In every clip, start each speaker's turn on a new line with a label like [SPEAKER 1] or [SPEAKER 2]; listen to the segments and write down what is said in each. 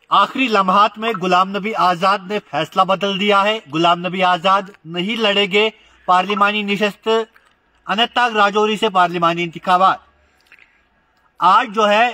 [SPEAKER 1] आखिरी लम्हात में गुलाम नबी आजाद ने फैसला बदल दिया है। गुलाम नबी आजाद नहीं लड़ेंगे पार्लिमानी निशस्त अनंतनाग राजौरी से पार्लिमानी इंतखाबात। आज जो है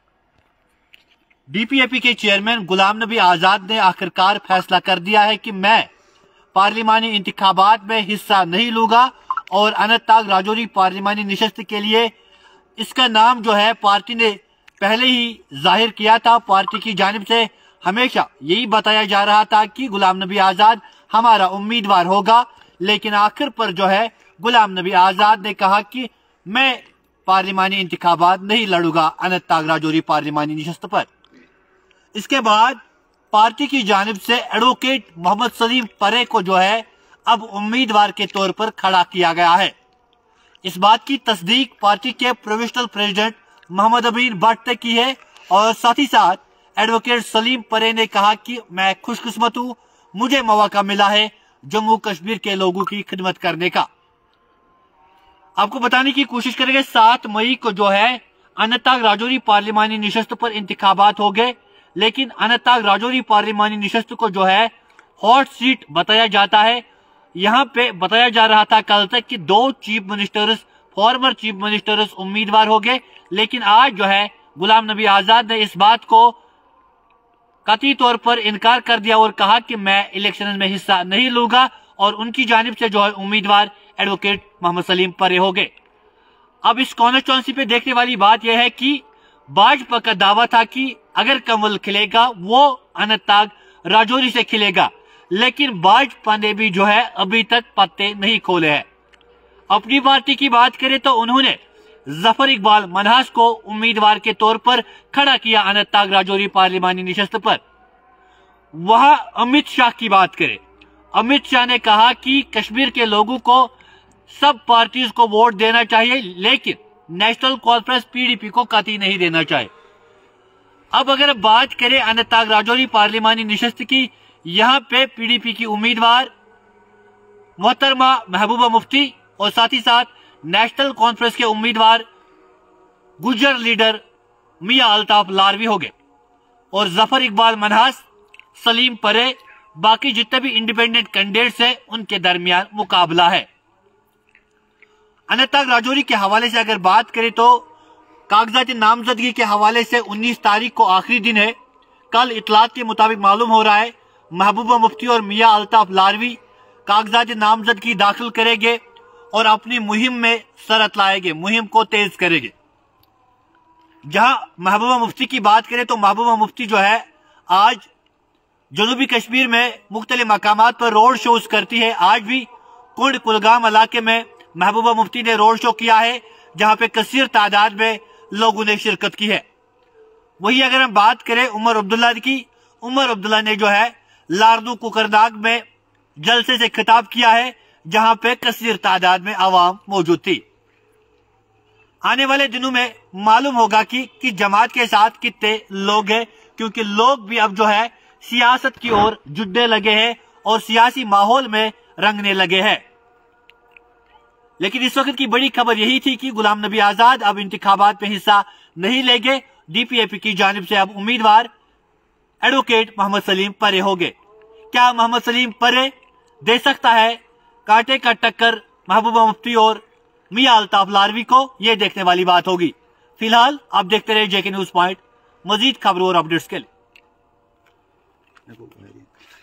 [SPEAKER 1] डीपीएपी के चेयरमैन गुलाम नबी आजाद ने आखिरकार फैसला कर दिया है कि मैं पार्लिमानी इंतखाबात में हिस्सा नहीं लूंगा और अनंतनाग राजौरी पार्लिमानी निशस्त के लिए इसका नाम जो है पार्टी ने पहले ही जाहिर किया था। पार्टी की जानिब से हमेशा यही बताया जा रहा था कि गुलाम नबी आजाद हमारा उम्मीदवार होगा, लेकिन आखिर पर जो है गुलाम नबी आजाद ने कहा कि मैं पार्लिमानी इंतखाबात नहीं लड़ूंगा अनंतनाग राजौरी पार्लिमानी निशस्त पर। इसके बाद पार्टी की जानिब से एडवोकेट मोहम्मद सलीम परे को जो है अब उम्मीदवार के तौर पर खड़ा किया गया है। इस बात की तस्दीक पार्टी के प्रोविजनल प्रेसिडेंट मोहम्मद अमीन भट्ट ने की है और साथ ही साथ एडवोकेट सलीम परे ने कहा कि मैं खुशकिस्मत हूं, मुझे मौका मिला है जम्मू कश्मीर के लोगों की खिदमत करने का। आपको बताने की कोशिश करेंगे 7 मई को जो है अनंतनाग राजौरी पार्लिमानी निशस्त पर इंतखाबात हो गए, लेकिन अनंतनाग राजौरी पार्लिमानी निशस्त को जो है हॉट सीट बताया जाता है। यहाँ पे बताया जा रहा था कल तक कि 2 chief ministers, former chief ministers उम्मीदवार हो गए, लेकिन आज जो है गुलाम नबी आजाद ने इस बात को कतई तौर पर इनकार कर दिया और कहा कि मैं इलेक्शन में हिस्सा नहीं लूंगा और उनकी जानिब से जो है उम्मीदवार एडवोकेट मोहम्मद सलीम परे हो गए। अब इस कॉन्स्टिट्यूंसी पे देखने वाली बात यह है कि भाजपा का दावा था कि अगर कमल खिलेगा वो अनंतनाग राजौरी से खिलेगा, लेकिन भाजपा ने भी जो है अभी तक पत्ते नहीं खोले हैं। अपनी पार्टी की बात करें तो उन्होंने जफर इकबाल मनहास को उम्मीदवार के तौर पर खड़ा किया अनंतनाग राजौरी पार्लिमानी निशस्त पर। वहां अमित शाह की बात करें, अमित शाह ने कहा कि कश्मीर के लोगों को सब पार्टीज को वोट देना चाहिए, लेकिन नेशनल कॉन्फ्रेंस पीडीपी को कतई नहीं देना चाहिए। अब अगर बात करें अनंतनाग राजौरी पार्लिमानी निशस्त की, यहाँ पे पीडीपी की उम्मीदवार मोहतरमा महबूबा मुफ्ती और साथ ही साथ नेशनल कॉन्फ्रेंस के उम्मीदवार गुज्जर लीडर मियां अल्ताफ लारवी हो गए और जफर इकबाल मनहास, सलीम परे, बाकी जितने भी इंडिपेंडेंट कैंडिडेट्स हैं उनके दरमियान मुकाबला है। अनंतनाग राजौरी के हवाले से अगर बात करें तो कागजात नामजदगी के हवाले से 19 तारीख को आखिरी दिन है। कल इतलात के मुताबिक मालूम हो रहा है महबूबा मुफ्ती और मियां अल्ताफ लारवी कागजात नामजदगी दाखिल करेंगे और अपनी मुहिम में सरत लाएंगे, मुहिम को तेज करेंगे। जहां महबूबा मुफ्ती की बात करें तो महबूबा मुफ्ती जो है आज जनूबी कश्मीर में मुख्तलिफ मकामात पर रोड शोज करती है। आज भी कुंड कुलगाम इलाके में महबूबा मुफ्ती ने रोड शो किया है, जहां पे कसीर तादाद में लोगों ने शिरकत की है। वही अगर हम बात करें उमर अब्दुल्ला की, उमर अब्दुल्ला ने जो है लारदू कुकरनाग में जलसे से खिताब किया है, जहां पे कसीर तादाद में आवाम मौजूद थी। आने वाले दिनों में मालूम होगा कि जमात के साथ कितने लोग हैं, क्योंकि लोग भी अब जो है सियासत की ओर जुड़ने लगे हैं और सियासी माहौल में रंगने लगे हैं। लेकिन इस वक्त की बड़ी खबर यही थी कि गुलाम नबी आजाद अब इंतखाबात में हिस्सा नहीं लेंगे। डीपीएपी की जानिब से अब उम्मीदवार एडवोकेट मोहम्मद सलीम परे हो गए। क्या मोहम्मद सलीम परे दे सकता है कांटे का टक्कर महबूबा मुफ्ती और मियां अल्ताफ लारवी को? यह देखने वाली बात होगी। फिलहाल आप देखते रहे जेके न्यूज पॉइंट, मजीद खबरों और अपडेट्स के लिए।